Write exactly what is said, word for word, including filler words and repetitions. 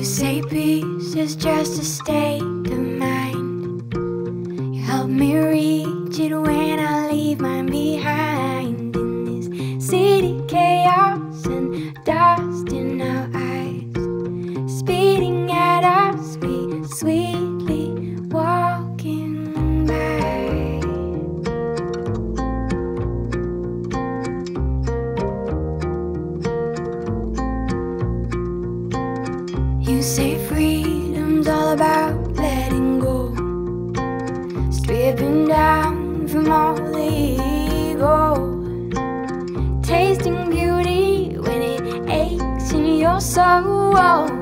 You say peace is just a state of mind. You help me reach it when I leave mine behind. In this city, chaos and dust in our eyes, speeding at our speed, sweetly walking by. You say freedom's all about letting go, stripping down from all the ego, tasting beauty when it aches in your soul.